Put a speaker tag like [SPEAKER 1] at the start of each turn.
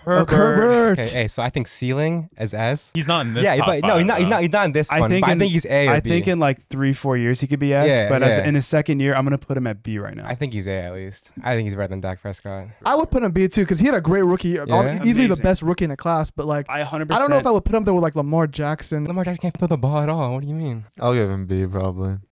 [SPEAKER 1] Herbert.
[SPEAKER 2] Okay, hey, so I think ceiling is S.
[SPEAKER 3] He's not in this.
[SPEAKER 2] Yeah,
[SPEAKER 3] top
[SPEAKER 2] but no,
[SPEAKER 3] five,
[SPEAKER 2] he's not. He's not in this one. But I think he's A or
[SPEAKER 1] I
[SPEAKER 2] B.
[SPEAKER 1] think in like 3-4 years he could be S.
[SPEAKER 2] Yeah,
[SPEAKER 1] but
[SPEAKER 2] yeah.
[SPEAKER 1] in his second year, I'm gonna put him at B right now.
[SPEAKER 2] I think he's A at least. I think he's better than Dak Prescott.
[SPEAKER 4] I would put him B too because he had a great rookie year.
[SPEAKER 2] Yeah.
[SPEAKER 4] Easily the
[SPEAKER 1] Amazing.
[SPEAKER 4] best rookie in the class. But like,
[SPEAKER 1] I 100%.
[SPEAKER 4] I don't know if I would put him there with like Lamar Jackson.
[SPEAKER 2] Lamar Jackson can't throw the ball at all. What do you mean?
[SPEAKER 5] I'll give him B probably.